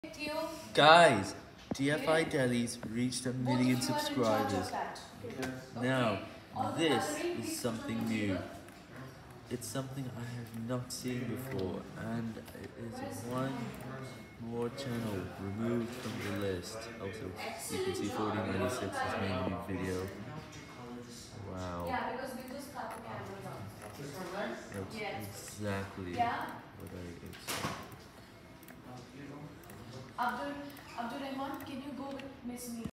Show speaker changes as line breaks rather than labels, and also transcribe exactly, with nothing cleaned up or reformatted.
Guys, D F I Delhi's reached a million subscribers. Now, this is something new. It's something I have not seen before, and it is one more channel removed from the list. Also, you can see forty ninety-six has made a new video. Wow.
Yeah, because we just cut the cameras off.
That's
Yeah.
exactly
Yeah.
what I expected.
Abdul, Abdul Rahman, can you go with Miss Meera?